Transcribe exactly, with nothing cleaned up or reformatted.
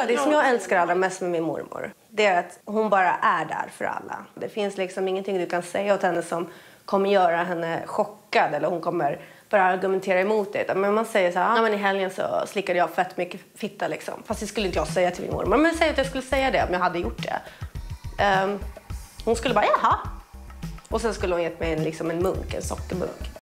Det som jag älskar allra mest med min mormor, det är att hon bara är där för alla. Det finns liksom ingenting du kan säga åt henne som kommer göra henne chockad eller hon kommer bara argumentera emot det. Men man säger så här, ja, men i helgen så slickade jag fett mycket fitta liksom. Fast det skulle inte jag säga till min mormor. Men säg att jag skulle säga det om jag hade gjort det. Um, hon skulle bara, jaha. Och sen skulle hon gett mig en, liksom en munk, en sockermunk.